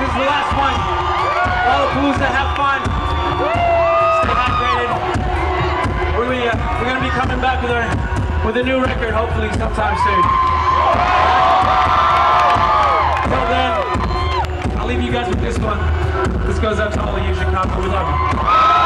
is the last one. Lollapalooza, have fun. Stay hydrated. We're gonna be coming back with a new record, hopefully sometime soon. Until then, I'll leave you guys with this one. This goes out to all of you, Chicago. We love you.